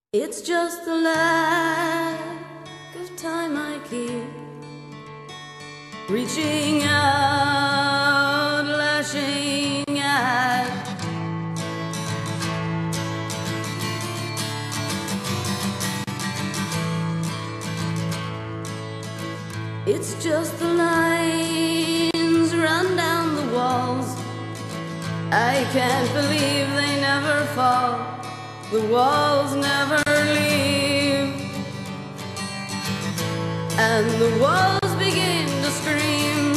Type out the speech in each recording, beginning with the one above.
It's just the lack of time I keep reaching out, lashing at. It's just the lines run down the walls. I can't believe they never fall. The walls never leave, and the walls begin to scream.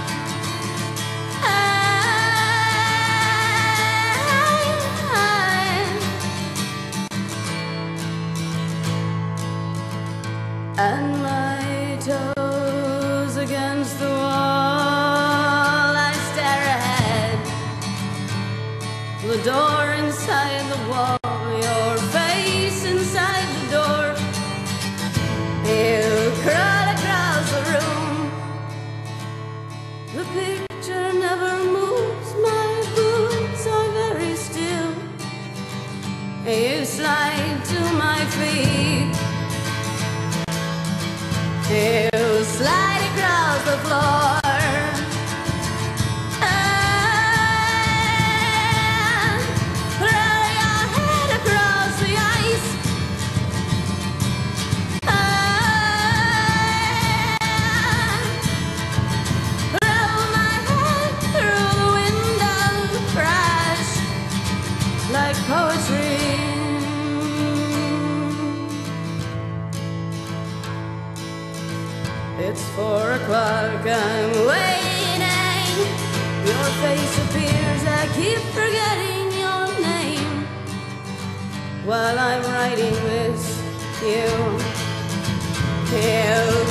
And my toes against the wall, I stare ahead. The door inside the wall, your face inside the door. You crawl across the room. The picture never moves. My boots are very still. You slide to my feet. You slide across the floor. Like poetry. It's 4 o'clock, I'm waiting. Your face appears, I keep forgetting your name. While I'm writing this, you